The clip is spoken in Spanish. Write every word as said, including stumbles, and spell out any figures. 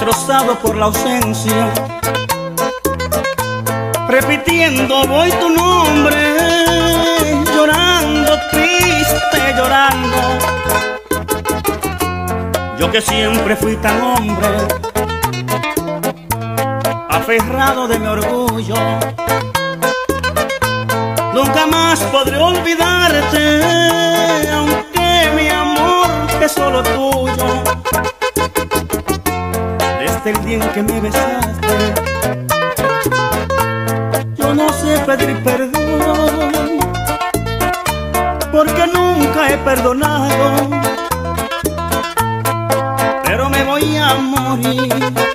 destrozado por la ausencia, repitiendo voy tu nombre, llorando, triste, llorando. Yo que siempre fui tan hombre, aferrado de mi orgullo, nunca más podré olvidarte, aunque mi amor es solo tuyo. Desde el día en que me besaste, yo no sé pedir perdón, porque nunca he perdonado, pero me voy a morir